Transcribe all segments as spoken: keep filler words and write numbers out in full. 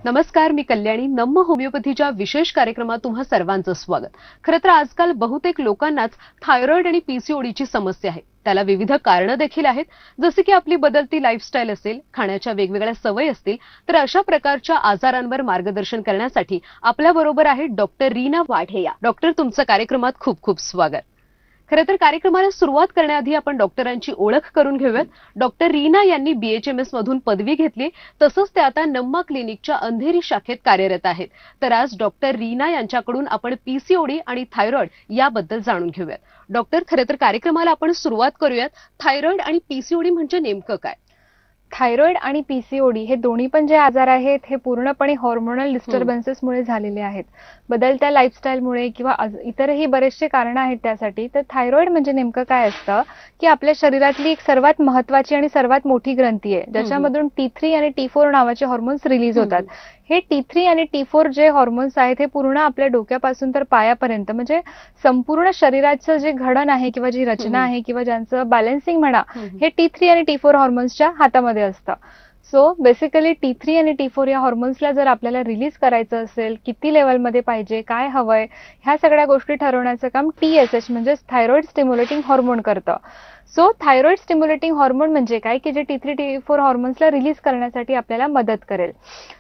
नमस्कार, मी कल्याणी. नम्म होमिओपॅथीच्या विशेष कार्यक्रमात तुम्हा सर्वांचं स्वागत. खरं तर आजकाल बहुतेक लोकांनाच थायरॉइड आणि पीसीओडीची समस्या आहे. त्याला विविध कारणं देखील आहेत, जसे की आपली बदलती लाईफस्टाईल असेल, खाण्याच्या वेगवेगळ्या सवयी असतील. तर अशा प्रकारच्या आजारांवर मार्गदर्शन करण्यासाठी आपल्याबरोबर आहे डॉक्टर रीना वाढे. डॉक्टर, तुमचं कार्यक्रमात खूप खूप स्वागत. खरं तर कार्यक्रमाला सुरुवात करण्याआधी आपण डॉक्टरांची ओळख करून घेऊयात. डॉक्टर रीना यांनी बीएचएमएस मधून पदवी घेतली, तसंच ते आता नम्मा क्लिनिकच्या अंधेरी शाखेत कार्यरत आहेत. तर आज डॉक्टर रीना यांच्याकडून आपण पीसीओडी आणि थायरॉइड याबद्दल जाणून घेऊयात. डॉक्टर, खरं तर कार्यक्रमाला आपण सुरुवात करूयात. थायरॉइड आणि पीसीओडी म्हणजे नेमकं काय? थायरॉइड आणि पीसीओडी हे दोन्ही पण जे आजार आहेत हे पूर्णपणे हॉर्मोनल डिस्टर्बन्सेसमुळे झालेले आहेत. बदलत्या लाईफस्टाईलमुळे किंवा इतरही बरेचसे कारण आहेत त्यासाठी. तर थायरॉइड म्हणजे नेमकं काय असतं की आपल्या शरीरातली एक सर्वात महत्वाची आणि सर्वात मोठी ग्रंथी आहे, ज्याच्यामधून टी थ्री आणि टी फोर नावाचे हॉर्मोन्स रिलीज होतात. हे टी थ्री आणि टी फोर जे हॉर्मोन्स आहेत हे पूर्ण आपल्या डोक्यापासून तर पायापर्यंत म्हणजे संपूर्ण शरीराचं जे घडण आहे किंवा जी रचना आहे किंवा ज्यांचं बॅलन्सिंग म्हणा, हे टी थ्री आणि टी फोर हॉर्मोन्सच्या हातामध्ये असतं. सो बेसिकली टी थ्री आणि टी फोर या हॉर्मोन्सला जर आपल्याला रिलीज करायचं असेल, किती लेवलमध्ये पाहिजे, काय हवंय, ह्या सगळ्या गोष्टी ठरवण्याचं काम टीएसएच म्हणजे थायरॉइड स्टिम्युलेटिंग हॉर्मोन करतं. सो थायरॉइड स्टिम्युलेटिंग हॉर्मोन म्हणजे काय की जे टी थ्री टी फोर हॉर्मोन्सला रिलीज करण्यासाठी आपल्याला मदत करेल.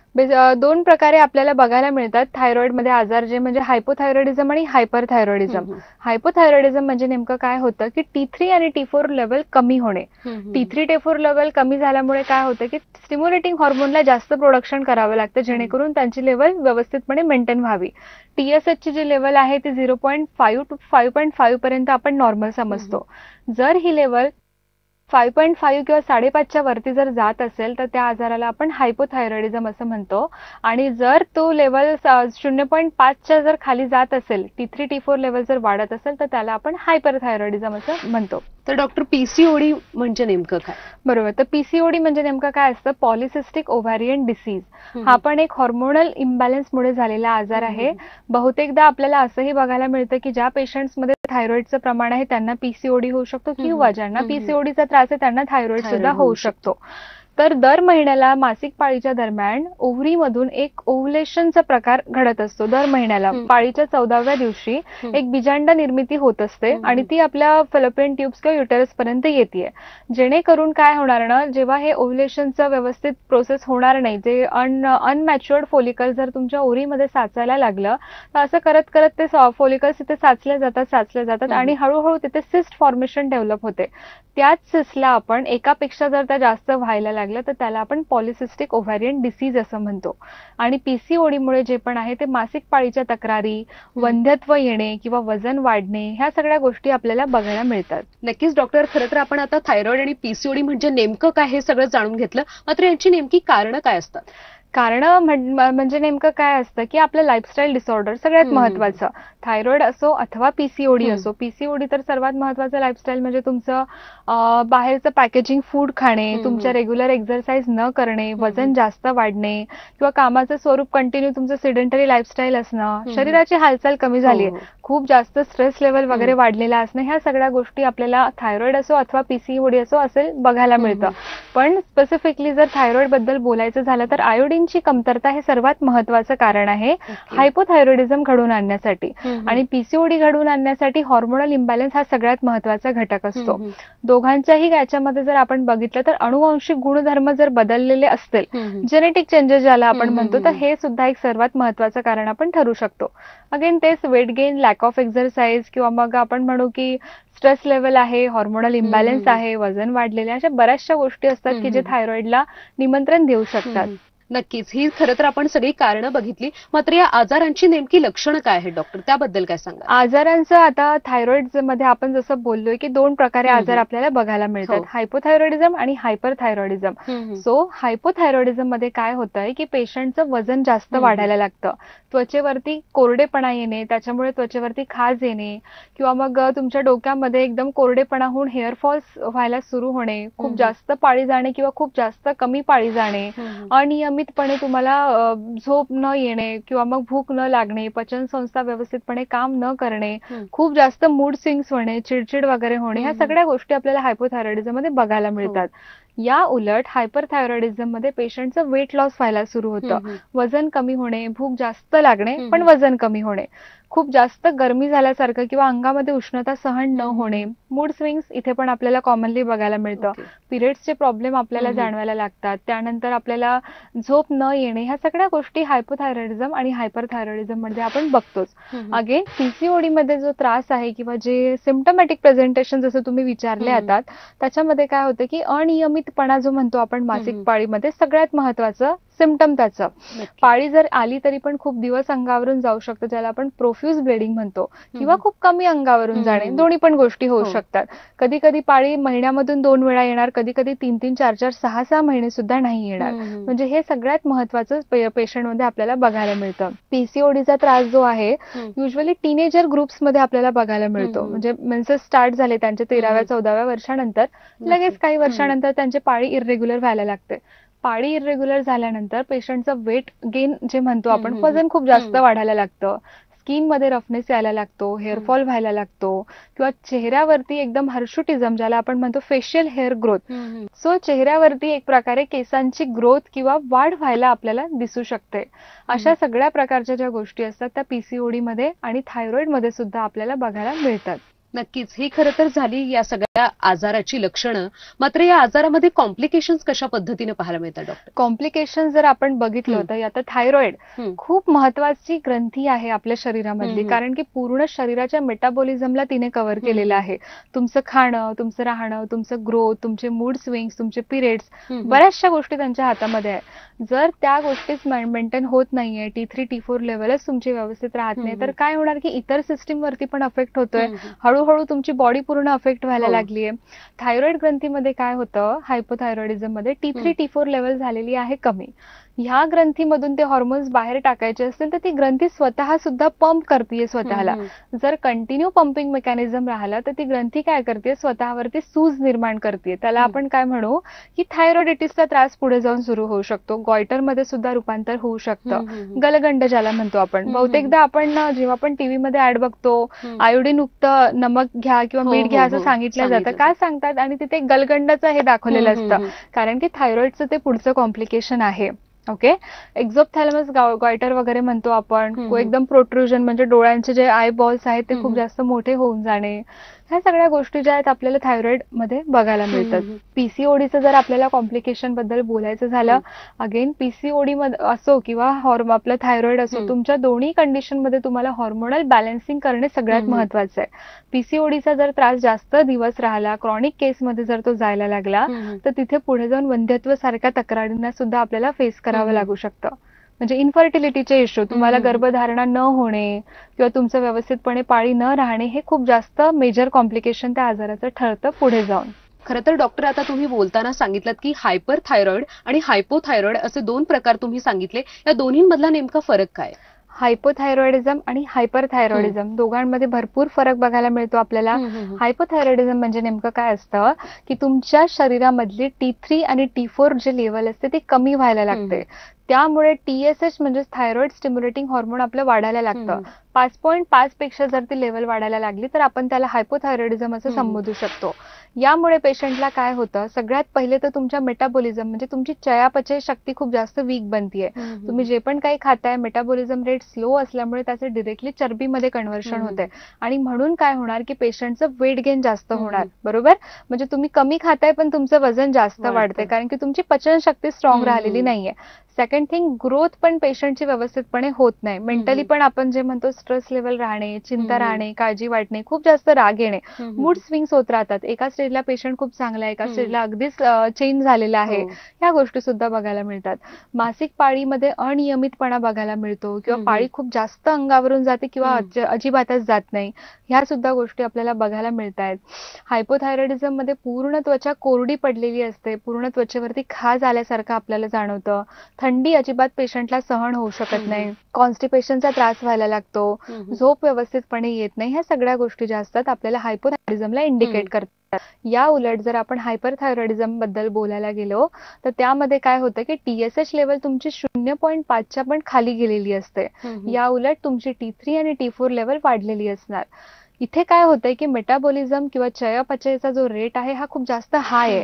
दोन प्रकारे आपल्याला बघायला मिळतात थायरॉइडमध्ये आजार, जे म्हणजे हायपोथायरॉइडिझम आणि हायपरथायरॉइडिझम. हायपोथायरॉइडिझम म्हणजे नेमकं काय होतं की टी थ्री आणि टी फोर लेवल कमी होणे. T three T four level कमी झाल्यामुळे काय होतं की स्टिम्युलेटिंग हॉर्मोनला जास्त प्रोडक्शन करावं लागतं, जेणेकरून त्यांची लेवल व्यवस्थितपणे मेंटेन व्हावी. टीएसएच ची जी लेवल आहे ती zero point five two five point five पर्यंत आपण नॉर्मल समजतो. जर ही लेवल फाईव्ह पॉईंट फाईव्ह किंवा साडेपाचच्या वरती जर जात असेल तर त्या आजाराला आपण हायपोथायरॉइडिझम असं म्हणतो. आणि जर तो लेवल शून्य पॉईंट पाचच्या जर खाली जात असेल, T three T four level जर वाढत असेल तर त्याला आपण हायपरथायरॉइडिझम असं म्हणतो. तर डॉक्टर, पीसीओडी म्हणजे नेमकं काय? बरोबर. तर पीसीओडी म्हणजे नेमकं काय असतं? Polycystic ovarian disease. हा पण एक हॉर्मोनल इम्बॅलन्समुळे झालेला आजार आहे. बहुतेकदा आपल्याला असंही बघायला मिळतं की ज्या पेशंट्समध्ये थायरॉइडचं प्रमाण आहे त्यांना पीसीओडी होऊ शकतो, किंवा ज्यांना पीसीओडीचा त्रास आहे त्यांना थायरॉइड सुद्धा होऊ शकतो. तर दर महिन्याला मासिक पाळीच्या दरम्यान ओव्हरीमधून एक ओव्हुलेशनचा प्रकार घडत असतो. दर महिन्याला पाळीच्या चौदाव्या दिवशी एक बीजांड निर्मिती होत असते आणि ती आपल्या फॅलोपियन ट्यूब्स किंवा युटेरस पर्यंत येते. जेणेकरून काय होणार ना, जेव्हा हे ओव्हुलेशनचं व्यवस्थित प्रोसेस होणार नाही, जे अन अनमॅच्युअर्ड फोलिकल जर तुमच्या ओव्हरीमध्ये साचायला लागलं तर असं करत करत ते फोलिकल्स तिथे साचले जातात साचले जातात आणि हळूहळू तिथे सिस्ट फॉर्मेशन डेव्हलप होते. त्याच सिस्टला आपण एकापेक्षा जर त्या जास्त व्हायला लागलं तर त्याला आपण पॉलिसिस्टिक ओव्हॅरियन डिसीज असं म्हणतो. आणि पीसीओडीमुळे जे पण आहे ते मासिक पाळीच्या तक्रारी, वंध्यत्व येणे किंवा वजन वाढणे, ह्या सगळ्या गोष्टी आपल्याला बघायला मिळतात. नक्कीच डॉक्टर, खरं तर आपण आता थायरॉइड आणि पीसीओडी म्हणजे नेमकं काय हे सगळं जाणून घेतलं, मात्र यांची नेमकी कारणं काय असतात? कारण म्हणजे नेमकं काय असतं की आपलं लाईफस्टाईल डिसऑर्डर सगळ्यात महत्वाचं, थायरॉइड असो अथवा पीसीओडी असो. पीसीओडी तर सर्वात महत्वाचं लाईफस्टाईल म्हणजे तुमचं बाहेरचं पॅकेजिंग फूड खाणे, तुमच्या रेग्युलर एक्सरसाइज न करणे, वजन जास्त वाढणे किंवा कामाचं स्वरूप कंटिन्यू तुमचं सिडेंटरी लाईफस्टाईल असणं, शरीराची हालचाल कमी झाली, खूप जास्त स्ट्रेस लेवल वगैरे वाढलेला असणं, ह्या सगळ्या गोष्टी आपल्याला थायरॉइड असो अथवा पीसीओडी असो असेल बघायला मिळतं. पण स्पेसिफिकली जर थायरॉइड बद्दल बोलायचं झालं तर आयोडीनची कमतरता हे सर्वात महत्वाचं कारण आहे हायपोथायरॉइडिझम घडवून आणण्यासाठी. आणि पीसीओडी घडवून आणण्यासाठी हॉर्मोनल इम्बॅलन्स हा सगळ्यात महत्वाचा घटक असतो. दोघांच्याही याच्यामध्ये जर आपण बघितलं तर अनुवांशिक गुणधर्म जर बदललेले असतील, जेनेटिक चेंजेस ज्याला आपण म्हणतो, तर हे सुद्धा एक सर्वात महत्वाचं कारण आपण ठरू शकतो. अगेन तेच weight gain, lack of exercise किंवा मग आपण म्हणू की स्ट्रेस लेवल आहे, हॉर्मोनल इम्बॅलन्स आहे, वजन वाढलेले, अशा बऱ्याचशा गोष्टी असतात की जे थायरॉइडला निमंत्रण देऊ शकतात. नक्कीच, ही खरं तर आपण सगळी कारणं बघितली, मात्र या आजारांची नेमकी लक्षणं काय आहेत डॉक्टर, त्याबद्दल काय सांगा? आजारांचं आता थायरॉइड मध्ये आपण जसं बोललोय की दोन प्रकारे आजार आपल्याला बघायला मिळतात, हायपोथायरॉइडिझम आणि हायपरथायरॉइडिझम. सो हायपोथायरॉइडिझम मध्ये काय होतंय की पेशंटचं वजन जास्त वाढायला लागतं, त्वचेवरती कोरडेपणा येणे, त्याच्यामुळे त्वचेवरती खाज येणे किंवा मग तुमच्या डोक्यामध्ये एकदम कोरडेपणा होऊन हेअरफॉल्स व्हायला सुरू होणे, खूप जास्त पाळी जाणे किंवा खूप जास्त कमी पाळी जाणे, अनियमितपणे तुम्हाला झोप न येणे किंवा मग भूक न लागणे, पचन संस्था व्यवस्थितपणे काम न करणे, खूप जास्त मूड स्विंग्स होणे, चिडचिड वगैरे होणे, ह्या सगळ्या गोष्टी आपल्याला हायपोथायरॉइडिझम मध्ये बघायला मिळतात. या उलट हायपरथायरॉइडिझम मध्ये पेशंटचं वेट लॉस व्हायला सुरू होतं, वजन कमी होणे, भूक जास्त लागणे पण वजन कमी होणे, खूप जास्त गरमी झाल्यासारखं किंवा अंगामध्ये उष्णता सहन न होणे, मूड स्विंग्स इथे पण आपल्याला कॉमनली बघायला मिळतं, पिरियड्सचे प्रॉब्लेम आपल्याला जाणवायला लागतात, त्यानंतर आपल्याला झोप न येणे, ह्या सगळ्या गोष्टी हायपोथायरॉइडिझम आणि हायपरथायरॉइडिझम मध्ये आपण बघतोच. अगेन पीसीओडी मध्ये जो त्रास आहे किंवा जे सिम्पटमॅटिक प्रेझेंटेशन जसं तुम्ही विचारले आता, त्याच्यामध्ये काय होतं की अनियमितपणा जो म्हणतो आपण मासिक पाळीमध्ये, सगळ्यात महत्वाचं सिम्पटम त्याचं. पाळी जर आली तरी पण खूप दिवस अंगावरून जाऊ शकतं, ज्याला आपण प्रोफ्यूज ब्लिडिंग म्हणतो, किंवा खूप कमी अंगावरून जाणे, दोन्ही पण गोष्टी होऊ शकतात. कधी कधी पाळी महिन्यामधून दोन वेळा येणार, कधी कधी तीन तीन चार चार सहा सहा महिने सुद्धा नाही येणार. म्हणजे हे सगळ्यात महत्वाचं पेशंट मध्ये आपल्याला बघायला मिळतं. पीसीओडीचा त्रास जो आहे युजली टीनेजर ग्रुप्स मध्ये आपल्याला बघायला मिळतो. म्हणजे मेन्सेस स्टार्ट झाले त्यांच्या तेराव्या चौदाव्या वर्षानंतर लगेच काही वर्षानंतर त्यांची पाळी इरेग्युलर व्हायला लागते. पाळी इरेग्युलर झाल्यानंतर पेशंटचं वेट गेन जे म्हणतो आपण, वजन खूप जास्त वाढायला लागतं, स्किन मध्ये रफनेस यायला लागतो, हेअरफॉल व्हायला लागतो, किंवा चेहऱ्यावरती एकदम हर्षुटिझम ज्याला आपण म्हणतो फेशियल हेअर ग्रोथ, सो चेहऱ्यावरती एक प्रकारे केसांची ग्रोथ किंवा वाढ व्हायला आपल्याला दिसू शकते. अशा सगळ्या प्रकारच्या ज्या गोष्टी असतात त्या पीसीओडी मध्ये आणि थायरॉइड मध्ये सुद्धा आपल्याला बघायला मिळतात. नक्कीच, ही खरं तर झाली या सगळ्या आजाराची लक्षणं. मात्र या आजारामध्ये कॉम्प्लिकेशन्स कशा पद्धतीने पाहायला मिळतात डॉक्टर? कॉम्प्लिकेशन जर आपण बघितलं तर आता थायरॉइड खूप महत्वाची ग्रंथी आहे आपल्या शरीरामधली, कारण की पूर्ण शरीराच्या मेटाबॉलिझमला तिने कव्हर केलेलं आहे. तुमचं खाणं, तुमचं राहणं, तुमचं ग्रोथ, तुमचे मूड स्विंग्स, तुमचे पिरियड्स, बऱ्याचशा गोष्टी त्यांच्या हातामध्ये आहे. जर त्या गोष्टीच मेंटेन होत नाहीये, टी थ्री टी फोर लेवलच तुमची व्यवस्थित राहत नाही, तर काय होणार की इतर सिस्टीम वरती पण अफेक्ट होतोय, हळूहळू तुमची बॉडी पूर्ण अफेक्ट व्हायला लागलीये. थायरॉइड ग्रंथीमध्ये काय होतं, हायपोथायरॉइडिझम मध्ये T three T four level झालेली आहे कमी. ह्या ग्रंथीमधून ते हॉर्मोन्स बाहेर टाकायचे असतील तर ती ग्रंथी स्वतः सुद्धा पंप करते स्वतःला. जर कंटिन्यू पंपिंग मेकॅनिझम राहिला तर ती ग्रंथी काय करते, स्वतःवरती सूज निर्माण करते. त्याला आपण काय म्हणू की थायरॉइडिटिसचा त्रास पुढे जाऊन सुरू होऊ शकतो, गॉयटर मध्ये सुद्धा रूपांतर होऊ शकतं, गलगंड ज्याला म्हणतो आपण. बहुतेकदा आपण जेव्हा आपण टीव्ही मध्ये ऍड बघतो, आयोडीन युक्त नमक घ्या किंवा मीठ घ्या असं सांगितलं जातं. काय सांगतात आणि तिथे गलगंडाचं हे दाखवलेलं असतं, कारण की थायरॉइडचं ते पुढचं कॉम्प्लिकेशन आहे. ओके, एक्झोपथॅलमस गॉयटर वगैरे म्हणतो आपण, एकदम प्रोट्रुजन म्हणजे डोळ्यांचे जे आय बॉल्स आहेत ते खूप जास्त मोठे होऊन जाणे, ह्या सगळ्या गोष्टी ज्या आहेत आपल्याला थायरॉइड मध्ये बघायला मिळतात. पीसीओडीचं जर आपल्याला कॉम्प्लिकेशन बद्दल बोलायचं झालं, अगेन पीसीओडी मध्ये असो किंवा हॉर्म आपलं थायरॉइड असो, तुमच्या दोन्ही कंडिशन मध्ये तुम्हाला हॉर्मोनल बॅलन्सिंग करणे सगळ्यात महत्वाचं आहे. पीसीओडीचा जर त्रास जास्त दिवस राहिला, क्रॉनिक केस मध्ये जर तो जायला लागला, तर तिथे पुढे जाऊन वंध्यत्व सारख्या तक्रारींना सुद्धा आपल्याला फेस करावं लागू शकतं. म्हणजे इन्फर्टिलिटीचे इश्यू, तुम्हाला गर्भधारणा न होणे किंवा तुमचं व्यवस्थितपणे पाळी न राहणे, हे खूप जास्त मेजर कॉम्प्लिकेशन त्या आजाराचं ठरतं पुढे जाऊन. खरं तर डॉक्टर, आता तुम्ही बोलताना सांगितलं की हायपर थायरॉइड आणि हायपोथायरॉइड असे दोन प्रकार तुम्ही सांगितले, या दोन्हीमधला नेमका फरक काय? हायपोथायरॉइडिझम आणि हायपरथायरॉइडिझम दोघांमध्ये भरपूर फरक बघायला मिळतो आपल्याला. हायपोथायरॉइडिझम म्हणजे नेमकं काय असतं की तुमच्या शरीरामधली टी थ्री आणि टी फोर जे लेवल असते ते कमी व्हायला लागते. त्यामुळे टीएसएच म्हणजे थायरॉइड स्टिम्युलेटिंग हॉर्मोन आपलं वाढायला लागतं. पाच पॉईंट पाच पेक्षा जर ती लेवल वाढायला लागली तर आपण त्याला हायपोथायरॉइडिझम असं संबोधू शकतो. यामुळे पेशंटला काय होतं, सगळ्यात पहिले तर तुमच्या मेटाबॉलिझम म्हणजे तुमची चयापचय शक्ती खूप जास्त वीक बनतीये. तुम्ही जे पण काही खाताय, मेटाबॉलिझम रेट स्लो असल्यामुळे त्याचे डिरेक्टली चरबीमध्ये कन्व्हर्शन होते आणि म्हणून काय होणार की पेशंटचं वेट गेन जास्त होणार. बरोबर, म्हणजे तुम्ही कमी खाताय पण तुमचं वजन जास्त वाढतंय, कारण की तुमची पचनशक्ती स्ट्रॉंग राहिलेली नाहीये. सेकंड थिंग, ग्रोथ पण पेशंटची व्यवस्थितपणे होत नाही. मेंटली पण आपण जे म्हणतो स्ट्रेस लेवल राहणे, चिंता राहणे, काळजी वाटणे, खूप जास्त राग येणे, मूड स्विंग्स होत राहतात. एका स्टेजला पेशंट खूप चांगला आहे, एका स्टेजला अगदीच चेंज झालेला आहे, ह्या गोष्टी सुद्धा बघायला मिळतात. मासिक पाळीमध्ये अनियमितपणा बघायला मिळतो किंवा पाळी खूप जास्त अंगावरून जाते किंवा अजिबातच जात नाही, ह्या सुद्धा गोष्टी आपल्याला बघायला मिळत आहेत. हायपोथायरॉइडिझम मध्ये पूर्ण त्वचा कोरडी पडलेली असते, पूर्ण त्वचेवरती खाज आल्यासारखं आपल्याला जाणवतं, थंडी अजिबात पेशंटला सहन होऊ शकत नाही, कॉन्स्टिपेशनचा त्रास व्हायला लागतो, झोप व्यवस्थितपणे येत नाही, ह्या सगळ्या गोष्टी ज्या असतात आपल्याला हायपोथायरॉइडिझमला इंडिकेट करतात. या उलट जर आपण हायपरथायरॉइडिझम बद्दल बोलायला गेलो तर त्यामध्ये काय होतं की टीएसएच लेवल तुमची शून्य पॉईंट पाचच्या पण खाली गेलेली असते. या उलट तुमची टी थ्री आणि टी फोर लेवल वाढलेली असणार. इथे काय होतंय की मेटाबॉलिझम किंवा चयापचयचा जो रेट आहे हा खूप जास्त हाय आहे.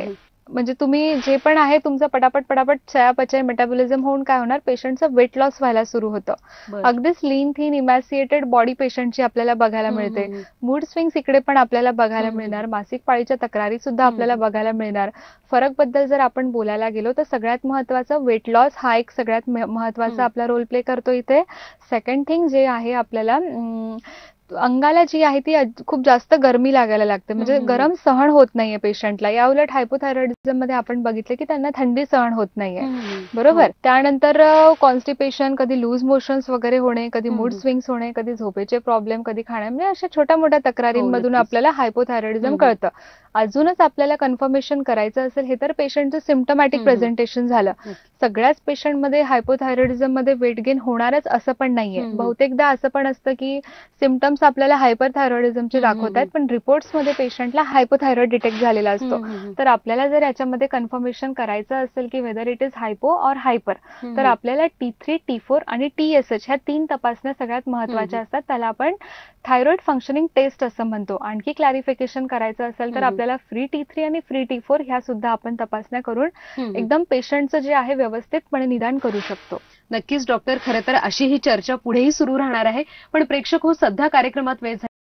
म्हणजे तुम्ही जे पण आहे तुमचं पटापट पटापट चयापचय मेटाबॉलिझम होऊन काय होणार, पेशंटचं वेट लॉस व्हायला सुरू होतं. अगदीच लीन थीन इमॅसिएटेड बॉडी पेशंटची आपल्याला बघायला मिळते. मूड स्विंग्स इकडे पण आपल्याला बघायला मिळणार. मासिक पाळीच्या तक्रारी सुद्धा आपल्याला बघायला मिळणार. फरक बद्दल जर आपण बोलायला गेलो तर सगळ्यात महत्वाचं वेट लॉस हा एक सगळ्यात महत्वाचा आपला रोल प्ले करतो इथे. सेकंड थिंग जे आहे आपल्याला अंगाला जी आहे ती खूप जास्त गरमी लागायला लागते, म्हणजे गरम सहन होत नाहीये पेशंटला. या उलट हायपोथायरॉइडिझम मध्ये आपण बघितलं की त्यांना थंडी सहन होत नाहीये. बरोबर. त्यानंतर कॉन्स्टिपेशन, कधी लूज मोशन्स वगैरे होणे, कधी मूड स्विंग्स होणे, कधी झोपेचे प्रॉब्लेम, कधी खाण्या, म्हणजे अशा छोट्या मोठ्या तक्रारींमधून आपल्याला हायपोथायरॉइडिझम कळतं. अजूनच आपल्याला कन्फर्मेशन करायचं असेल हे तर पेशंटचं सिम्पटमॅटिक प्रेझेंटेशन झालं. सगळ्याच पेशंटमध्ये हायपोथायरॉइडिझम मध्ये वेट गेन होणारच असं पण नाहीये. बहुतेकदा असं पण असतं की सिम्पटम्स आपल्याला हायपरथायरॉइडिझमचे दाखवतात पण रिपोर्ट्स मध्ये पेशंटला हायपोथायरॉइड डिटेक्ट झालेला असतो. तर आपल्याला जर याच्यामध्ये कन्फर्मेशन करायचं असेल की वेदर इट इज हायपो और हायपर, तर आपल्याला टी थ्री टी फोर आणि टी एस एच ह्या तीन तपासण्या सगळ्यात महत्वाच्या असतात. त्याला आपण थायरॉइड फंक्शनिंग टेस्ट असं म्हणतो. आणखी क्लॅरिफिकेशन करायचं असेल तर आपल्याला फ्री टी थ्री आणि फ्री टी फोर ह्या सुद्धा आपण तपासण्या करून एकदम पेशंटचं जे आहे व्यवस्थितपणे निदान करू शकतो. नक्कीच डॉक्टर, खरं तर अशी ही चर्चा पुढेही सुरू राहणार आहे. पण प्रेक्षक हो, सध्या कार्यक्रमात वेळ झाला.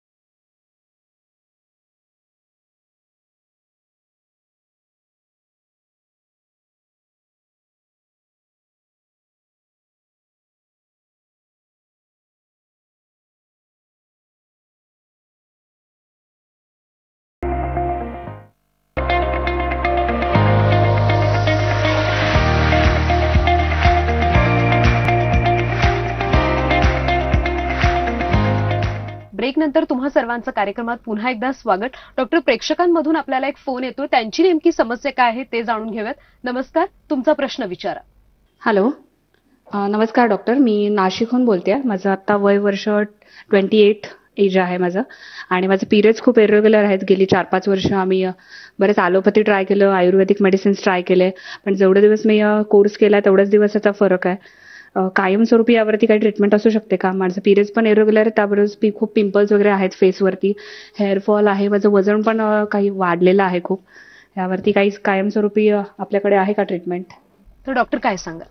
ब्रेक नंतर तुम्हा सर्वांचं कार्यक्रमात पुन्हा एकदा स्वागत. डॉक्टर, प्रेक्षकांमधून आपल्याला एक फोन येतो, त्यांची नेमकी समस्या काय आहे ते जाणून घेऊयात. नमस्कार, तुमचा प्रश्न विचारा. हॅलो, नमस्कार डॉक्टर, मी नाशिकहून बोलते. माझं आता वय वर्ष ट्वेंटी एट एज आहे माझं, आणि माझं पिरियड्स खूप इरेग्युलर आहेत. गेली चार पाच वर्ष आम्ही बरेच ॲलोपॅथी ट्राय केलं, आयुर्वेदिक मेडिसिन्स ट्राय केले, पण जेवढे दिवस मी कोर्स केला तेवढ्याच दिवसाचा फरक आहे. कायमस्वरूपी यावरती काही ट्रीटमेंट असू शकते का? माझं पिरियड्स पण इरेग्युलर आहे, त्याबरोबर खूप पिंपल्स वगैरे आहेत फेसवरती, हेअरफॉल आहे, माझं वजन पण काही वाढलेलं आहे खूप. यावरती काही कायमस्वरूपी आपल्याकडे आहे का ट्रीटमेंट? तर डॉक्टर काय सांगा?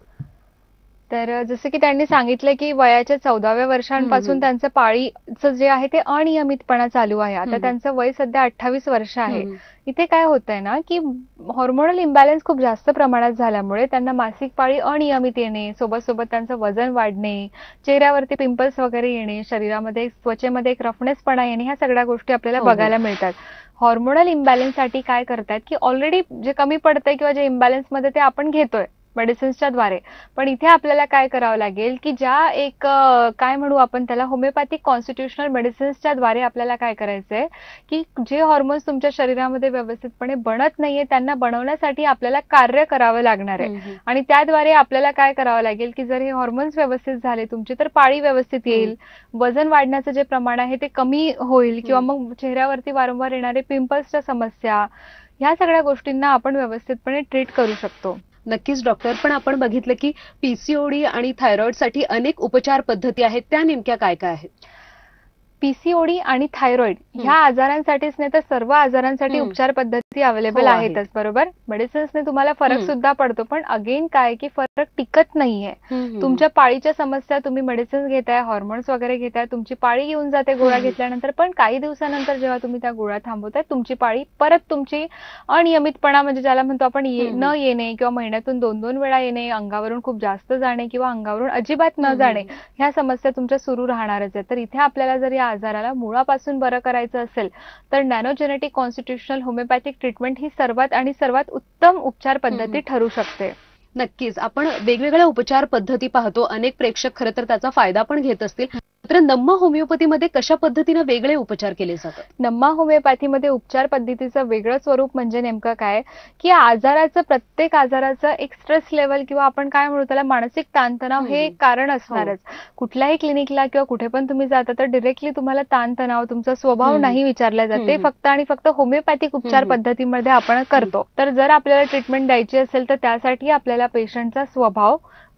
तर जसं की त्यांनी सांगितलं की वयाच्या चौदाव्या वर्षांपासून त्यांचं पाळीचं जे आहे ते अनियमितपणा चालू आहे. आता त्यांचं वय सध्या अठ्ठावीस वर्ष आहे. इथे काय होतंय ना की हॉर्मोनल इम्बॅलन्स खूप जास्त प्रमाणात झाल्यामुळे त्यांना मासिक पाळी अनियमित येणे, सोबत सोबत त्यांचं वजन वाढणे, चेहऱ्यावरती पिंपल्स वगैरे येणे, शरीरामध्ये त्वचेमध्ये एक रफनेसपणा येणे, ह्या सगळ्या गोष्टी आपल्याला बघायला मिळतात. हॉर्मोनल इम्बॅलन्ससाठी काय करतात की ऑलरेडी जे कमी पडतंय किंवा जे इम्बॅलन्स मध्ये ते आपण घेतोय मेडिसिन्सच्या द्वारे, पण इथे आपल्याला काय करावं लागेल की ज्या एक काय म्हणू आपण त्याला होमिओपॅथिक कॉन्स्टिट्युशनल मेडिसिन्सच्या द्वारे आपल्याला काय करायचंय की जे हॉर्मोन्स तुमच्या शरीरामध्ये व्यवस्थितपणे बनत नाहीये त्यांना बनवण्यासाठी आपल्याला कार्य करावं लागणार आहे. आणि त्याद्वारे आपल्याला काय करावं लागेल की जर हे हॉर्मोन्स व्यवस्थित झाले तुमची तर पाळी व्यवस्थित येईल, वजन वाढण्याचं जे प्रमाण आहे ते कमी होईल, किंवा मग चेहऱ्यावरती वारंवार येणारे पिंपल्सच्या समस्या, ह्या सगळ्या गोष्टींना आपण व्यवस्थितपणे ट्रीट करू शकतो. नक्कीच डॉक्टर, पण आपण बघितलं की पीसीओडी आणि थायरॉइडसाठी अनेक उपचार पद्धती आहेत, त्या नेमक्या काय काय आहेत? पीसीओडी आणि थायरॉइड ह्या आजारांसाठीच नाही तर सर्व आजारांसाठी उपचार पद्धती अवेलेबल आहेतच. बरोबर. मेडिसिन्सने तुम्हाला फरक सुद्धा पडतो, पण अगेन काय की फरक टिकत नाहीये. तुमच्या पाळीच्या समस्या तुम्ही मेडिसिन्स घेताय, हॉर्मोन्स वगैरे घेताय, तुमची पाळी येऊन जाते गोळ्या घेतल्यानंतर, पण काही दिवसानंतर जेव्हा तुम्ही त्या गोळ्या थांबवताय तुमची पाळी परत तुमची अनियमितपणा म्हणजे ज्याला म्हणतो आपण न येणे, किंवा महिन्यातून दोन दोन वेळा येणे, अंगावरून खूप जास्त जाणे किंवा अंगावरून अजिबात न जाणे, ह्या समस्या तुमच्या सुरू राहणारच आहे. तर इथे आपल्याला जर या आजाराला मुळापासून बरं करायचं असेल तर नॅनोजेनेटिक कॉन्स्टिट्युशनल होमिओपॅथिक ट्रीटमेंट ही सर्वात आणि सर्वात उत्तम उपचार पद्धती ठरू शकते. नक्कीच आपण वेगवेगळ्या उपचार पद्धती पाहतो, अनेक प्रेक्षक खरं तर त्याचा फायदा पण घेत असतील. तर नम्मा होमिओपॅथीमध्ये कशा पद्धतीने वेगळे उपचार केले जातात? नम्मा होमिओपॅथीमध्ये उपचार पद्धतीचं वेगळं स्वरूप म्हणजे नेमकं काय की आजाराचं प्रत्येक आजाराचं एक स्ट्रेस लेवल किंवा आपण काय म्हणू त्याला मानसिक ताणतणाव हे एक कारण असणारच. कुठल्याही क्लिनिकला किंवा कुठे पण तुम्ही जाता तर डिरेक्टली तुम्हाला ताणतणाव तुमचा स्वभाव नाही विचारला जात, ते फक्त आणि फक्त होमिओपॅथिक उपचार पद्धतीमध्ये आपण करतो. तर जर आपल्याला ट्रीटमेंट द्यायची असेल तर त्यासाठी आपल्याला पेशंटचा स्वभाव,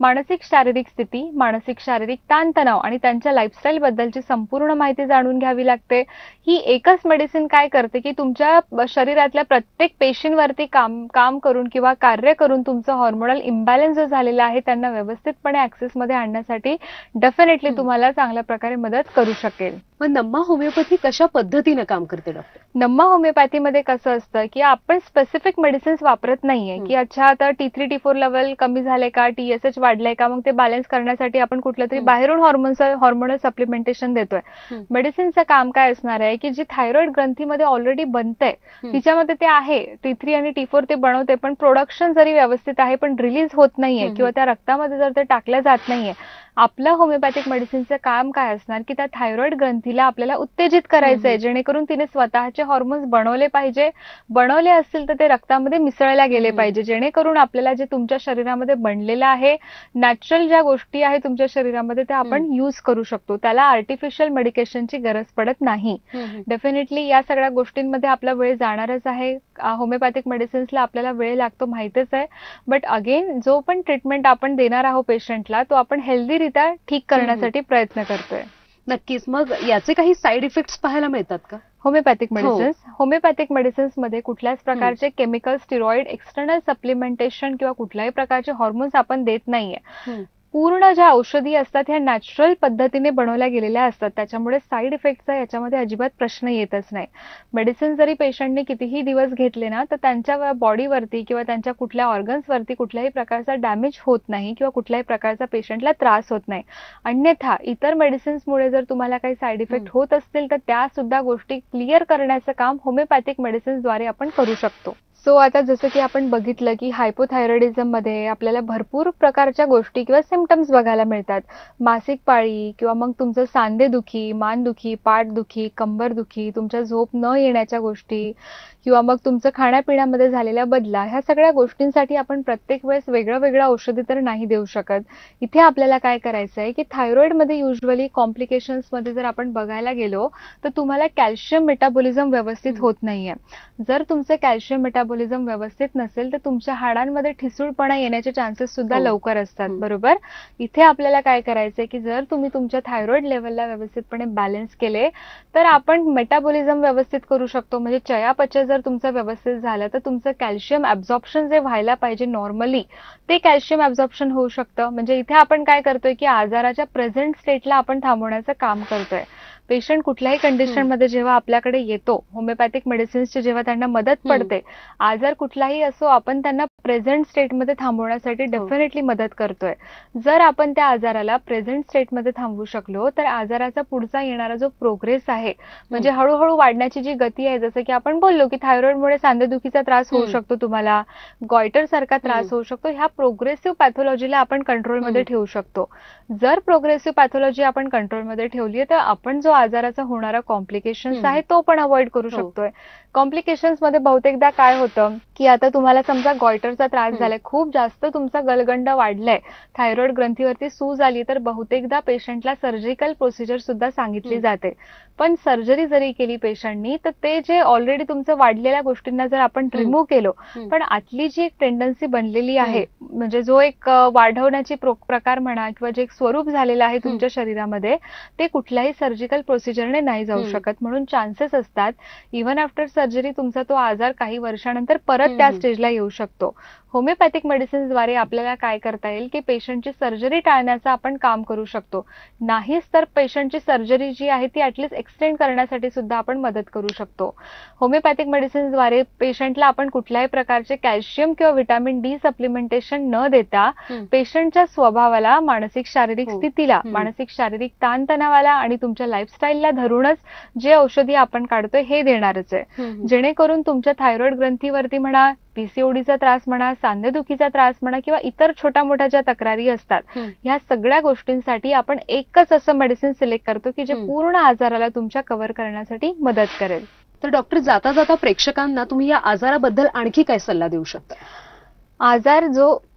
मानसिक शारीरिक स्थिती, मानसिक शारीरिक ताणतणाव आणि त्यांच्या लाईफस्टाईल बद्दलची संपूर्ण माहिती जाणून घ्यावी लागते. ही एकच मेडिसिन काय करते की तुमच्या शरीरातल्या प्रत्येक पेशींवरती काम काम करून किंवा कार्य करून तुमचं हॉर्मोनल इम्बॅलन्स जो झालेला आहे त्यांना व्यवस्थितपणे ऍक्सेस मध्ये आणण्यासाठी डेफिनेटली तुम्हाला चांगल्या प्रकारे मदत करू शकेल. मग नम्मा होमिओपॅथी कशा पद्धतीने काम करते डॉक्टर? नम्मा होमिओपॅथीमध्ये कसं असतं की आपण स्पेसिफिक मेडिसिन्स वापरत नाहीये की अच्छा आता T three T four level कमी झाले का, टी एस एच वाढलंय का, मग ते बॅलन्स करण्यासाठी आपण कुठलं तरी बाहेरून हॉर्मोनचं हॉर्मोनल सप्लिमेंटेशन देतोय. मेडिसिनचं काम काय असणार आहे की जी थायरॉइड ग्रंथीमध्ये ऑलरेडी बनते तिच्यामध्ये ते आहे, टी थ्री आणि टी फोर ते बनवते, पण प्रोडक्शन जरी व्यवस्थित आहे पण रिलीज होत नाहीये किंवा त्या रक्तामध्ये जर ते टाकल्या जात नाहीये. आपलं होमिओपॅथिक मेडिसिनचं काम काय असणार की त्या थायरॉइड ग्रंथीला आपल्याला उत्तेजित करायचं आहे जेणेकरून तिने स्वतःचे हॉर्मोन्स बनवले पाहिजे. बनवले असतील तर ते रक्तामध्ये मिसळल्या गेले पाहिजे जेणेकरून आपल्याला जे तुमच्या शरीरामध्ये बनलेलं आहे, नॅचरल ज्या गोष्टी आहेत तुमच्या शरीरामध्ये त्या आपण यूज करू शकतो. त्याला आर्टिफिशियल मेडिकेशनची गरज पडत नाही. डेफिनेटली या सगळ्या गोष्टींमध्ये आपला वेळ जाणारच आहे. होमिओपॅथिक मेडिसिन्सला आपल्याला वेळ लागतो माहितीच आहे, बट अगेन जो पण ट्रीटमेंट आपण देणार आहोत पेशंटला तो आपण हेल्दी रित्या ठीक करण्यासाठी प्रयत्न करतोय. नक्कीच. मग याचे काही साईड इफेक्ट्स पाहायला मिळतात का होमिओपॅथिक मेडिसिन्स? होमिओपॅथिक मेडिसिन्स मध्ये कुठल्याच प्रकारचे केमिकल, स्टिरॉइड, एक्सटर्नल सप्लिमेंटेशन किंवा कुठल्याही प्रकारचे हॉर्मोन्स आपण देत नाहीये. पूर्ण ज्या औषधी असतात ह्या नॅचरल पद्धतीने बनवल्या गेलेल्या असतात, त्याच्यामुळे साईड इफेक्टचा याच्यामध्ये अजिबात प्रश्न येतच नाही. मेडिसिन जरी पेशंटने कितीही दिवस घेतले ना तर त्यांच्या बॉडीवरती किंवा त्यांच्या कुठल्या ऑर्गन्सवरती कुठल्याही प्रकारचा डॅमेज होत नाही किंवा कुठल्याही प्रकारचा पेशंटला त्रास होत नाही. अन्यथा इतर मेडिसिन्समुळे जर तुम्हाला काही साईड इफेक्ट होत असतील तर त्या सुद्धा गोष्टी क्लिअर करण्याचं काम होमिओपॅथिक मेडिसिन्सद्वारे आपण करू शकतो. सो आता जसं की आपण बघितलं की हायपोथायरॉइडिझम मध्ये आपल्याला भरपूर प्रकारच्या गोष्टी किंवा सिम्पटम्स बघायला मिळतात. मासिक पाळी किंवा मग तुमचं सांधेदुखी, मानदुखी, पाठदुखी, कंबरदुखी, तुमच्या झोप न येण्याच्या गोष्टी किंवा मग तुमचं खाण्यापिण्यामध्ये झालेल्या बदला, ह्या सगळ्या गोष्टींसाठी आपण प्रत्येक वेळेस वेगळं वेगळं औषधी तर नाही देऊ शकत. इथे आपल्याला काय करायचं आहे की थायरॉइडमध्ये युजली कॉम्प्लिकेशन्स मध्ये जर आपण बघायला गेलो तर तुम्हाला कॅल्शियम मेटाबॉलिझम व्यवस्थित होत नाहीये. जर तुमचं कॅल्शियम मेटाबॉलिझम व्यवस्थित नसेल तर तुमच्या हाडांमध्ये ठिसूळपणा येण्याचे चान्सेस सुद्धा लवकर असतात. बरोबर. इथे आपल्याला काय करायचंय की जर तुम्ही तुमच्या थायरॉइड लेवलला व्यवस्थितपणे बॅलन्स केले तर आपण मेटाबॉलिझम व्यवस्थित करू शकतो. म्हणजे चयापचय जर तुमचं व्यवस्थित झालं तर तुमचं कॅल्शियम ऍब्झॉर्प्शन जे व्हायला पाहिजे नॉर्मली ते कॅल्शियम ऍब्झॉर्प्शन होऊ शकतं. म्हणजे इथे आपण काय करतोय की आजाराच्या प्रेझेंट स्टेटला आपण थांबवण्याचं काम करतोय. पेशंट कुठल्याही कंडिशनमध्ये जेव्हा आपल्याकडे येतो, होमिओपॅथिक मेडिसिन्सची जेव्हा त्यांना मदत पडते, आजार कुठलाही असो आपण त्यांना प्रेझेंट स्टेटमध्ये थांबवण्यासाठी डेफिनेटली मदत करतोय. जर आपण त्या आजाराला प्रेझेंट स्टेटमध्ये थांबवू शकलो तर आजाराचा पुढचा येणारा जो प्रोग्रेस आहे म्हणजे हळूहळू वाढण्याची जी गती आहे, जसं की आपण बोललो की थायरॉइडमुळे सांधेदुखीचा त्रास होऊ शकतो, तुम्हाला गॉयटर सारखा त्रास होऊ शकतो, ह्या प्रोग्रेसिव्ह पॅथॉलॉजीला आपण कंट्रोलमध्ये ठेवू शकतो. जर प्रोग्रेसिव्ह पॅथॉलॉजी आपण कंट्रोलमध्ये ठेवली तर आपण जो आजाराचा होणारा कॉम्प्लिकेशन्स आहे तो पण अवॉइड करू शकतोय. कॉम्प्लिकेशन्स मध्ये बहुतेकदा काय होतं की आता तुम्हाला समजा गॉयटरचा त्रास झालाय, खूप जास्त तुमचा गलगंड वाढलाय, थायरॉइड ग्रंथीवरती सूज आली तर बहुतेकदा पेशंटला सर्जिकल प्रोसिजर सुद्धा सांगितली जाते. पण सर्जरी जरी केली पेशंटनी तर ते जे ऑलरेडी तुमचं वाढलेल्या गोष्टींना जर आपण रिमूव्ह केलो पण आतली जी एक टेंडन्सी बनलेली आहे म्हणजे जो एक वाढवण्याची प्रकार म्हणा किंवा जे एक स्वरूप झालेलं आहे तुमच्या शरीरामध्ये ते कुठल्याही सर्जिकल प्रोसिजरने नाही जाऊ शकत. म्हणून चान्सेस असतात इव्हन आफ्टर सर्जरी तुमचा तो आजार काही वर्षानंतर परत त्या स्टेजला येऊ शकतो. होमिओपॅथिक मेडिसिन्सद्वारे आपल्याला काय करता येईल की पेशंटची सर्जरी टाळण्याचं आपण काम करू शकतो. नाहीच तर पेशंटची सर्जरी जी आहे ती ऍटलीस्ट एक्सटेंड करण्यासाठी सुद्धा आपण मदत करू शकतो. होमिओपॅथिक मेडिसिन्सद्वारे पेशंटला आपण कुठल्याही प्रकारचे कॅल्शियम किंवा व्हिटॅमिन डी सप्लिमेंटेशन न देता पेशंटच्या स्वभावाला, मानसिक शारीरिक स्थितीला, मानसिक शारीरिक ताणतणावाला आणि तुमच्या लाईफस्टाईलला धरूनच जे औषधी आपण काढतोय हे देणारच आहे, जेणेकरून तुमच्या थायरॉइड ग्रंथीवरती म्हणा, पीसीओडीचा त्रास म्हणा, सांधेदुखीचा त्रास म्हणा किंवा इतर छोट्या मोठ्या ज्या तक्रारी असतात ह्या सगळ्या गोष्टींसाठी आपण एकच असं मेडिसिन सिलेक्ट करतो की जे पूर्ण आजाराला तुमच्या कव्हर करण्यासाठी मदत करेल. तर डॉक्टर, जाता जाता प्रेक्षकांना तुम्ही या आजाराबद्दल आणखी काय सल्ला देऊ शकता? आजार जो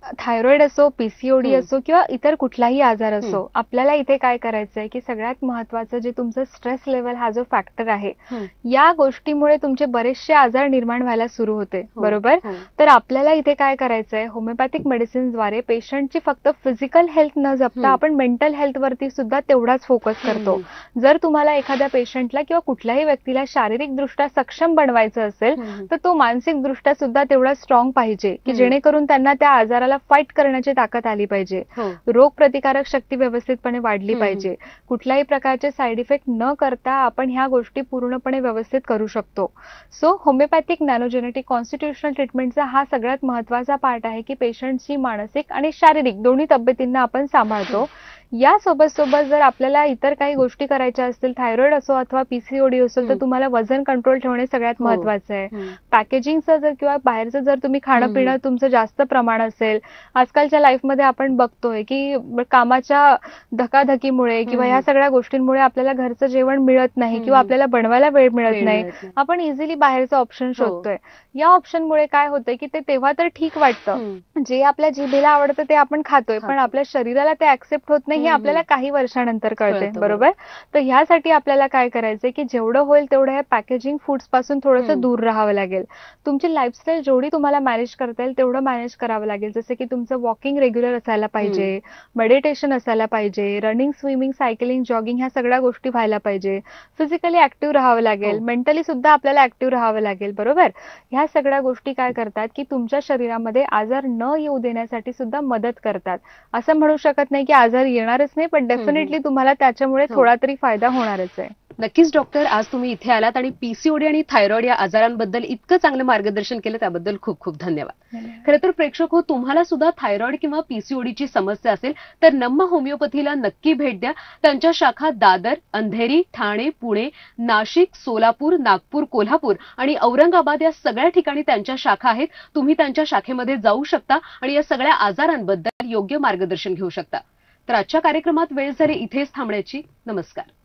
थायरॉइड असो, पीसीओडी हं. असो किंवा इतर कुठलाही आजार हं. असो, आपल्याला इथे काय करायचंय की सगळ्यात महत्वाचं जे तुमचं स्ट्रेस लेवल हा जो फॅक्टर आहे, हं. या गोष्टीमुळे तुमचे बरेचसे आजार निर्माण व्हायला सुरू होते, हो, बरोबर. हो. तर आपल्याला इथे काय करायचंय, होमिओपॅथिक मेडिसिन्सद्वारे पेशंटची फक्त फिजिकल हेल्थ न जपता हं. आपण मेंटल हेल्थ वरती सुद्धा तेवढाच फोकस करतो. जर तुम्हाला एखाद्या पेशंटला किंवा कुठल्याही व्यक्तीला शारीरिक दृष्ट्या सक्षम बनवायचं असेल, हं. तर तो मानसिक दृष्ट्या सुद्धा तेवढा स्ट्रॉंग पाहिजे की हं. जेणेकरून त्यांना त्या आजाराला फाईट करण्याची ताकद आली पाहिजे, हो. रोग प्रतिकारक शक्ती व्यवस्थितपणे वाढली हं. पाहिजे. कुठल्याही प्रकारचे साईड इफेक्ट न करता आपण ह्या गोष्टी पूर्णपणे व्यवस्थित करू शकतो. सो होमिओपॅथिक नॅनोजेनेटिक कॉन्स्टिट्यूशनल ट्रीटमेंटचा हा सगळ्यात महत्वाचा पार्ट आहे की पेशंटची मानसिक आणि शारीरिक दोन्ही तब्येतींना आपण सांभाळतो. या सोबत सोबत जर आपल्याला इतर काही गोष्टी करायच्या असतील, थायरॉइड असो अथवा पीसीओडी असेल, तर हं. तुम्हाला वजन कंट्रोल ठेवणे सगळ्यात हो. महत्वाचं आहे. हं. पॅकेजिंगचं जर किंवा बाहेरचं जर तुम्ही खाणं हं. पिणं तुमचं जास्त प्रमाण असेल, आजकालच्या लाईफमध्ये आपण बघतोय की कामाच्या धकाधकीमुळे किंवा हं. ह्या सगळ्या गोष्टींमुळे आपल्याला घरचं जेवण मिळत नाही हं. किंवा आपल्याला बनवायला वेळ मिळत वेळ नाही. मिळत नाही. आपण इझिली बाहेरचं ऑप्शन हो. शोधतोय. या ऑप्शनमुळे काय होतंय की ते तेव्हा तर ठीक वाटतं, हं. जे आपल्या जिभेला आवडतं ते आपण खातोय, पण खातो. आपल्या शरीराला ते ऍक्सेप्ट होत नाही हे हं. आपल्याला काही वर्षानंतर कळते, कळतं, बरोबर. तर ह्यासाठी आपल्याला काय करायचंय की जेवढं होईल तेवढं या पॅकेजिंग फूड्स पासून थोडंसं हं. दूर राहावं लागेल. तुमची लाईफस्टाईल जेवढी तुम्हाला मॅनेज करता येईल तेवढं मॅनेज करावं लागेल. जसं की तुमचं वॉकिंग रेग्युलर असायला पाहिजे, मेडिटेशन असायला पाहिजे, रनिंग, स्विमिंग, सायकलिंग, जॉगिंग ह्या सगळ्या गोष्टी व्हायला पाहिजे. फिजिकली ऍक्टिव्ह राहावं लागेल, हो. मेंटली सुद्धा आपल्याला ऍक्टिव्ह राहावं लागेल, बरोबर. ह्या सगळ्या गोष्टी काय करतात की तुमच्या शरीरामध्ये आजार न येऊ देण्यासाठी सुद्धा मदत करतात. असं म्हणू शकत नाही की आजार येणारच नाही, पण डेफिनेटली तुम्हाला त्याच्यामुळे हो. थोडा तरी फायदा होणारच आहे. नक्कीच डॉक्टर, आज तुम्ही इथे आलात आणि पीसीओडी आणि थायरॉइड या आजारांबद्दल इतकं चांगलं मार्गदर्शन केलं त्याबद्दल खूप खूप धन्यवाद. खरं तर प्रेक्षक हो, तुम्हाला सुद्धा थायरॉइड किंवा पीसीओडीची समस्या असेल तर नम्म होमिओपॅथीला नक्की भेट द्या. त्यांच्या शाखा दादर, अंधेरी, ठाणे, पुणे, नाशिक, सोलापूर, नागपूर, कोल्हापूर आणि औरंगाबाद या सगळ्या ठिकाणी त्यांच्या शाखा आहेत. तुम्ही त्यांच्या शाखेमध्ये जाऊ शकता आणि या सगळ्या आजारांबद्दल योग्य मार्गदर्शन घेऊ शकता. तर आजच्या कार्यक्रमात वेळ झाली इथेच थांबण्याची. नमस्कार.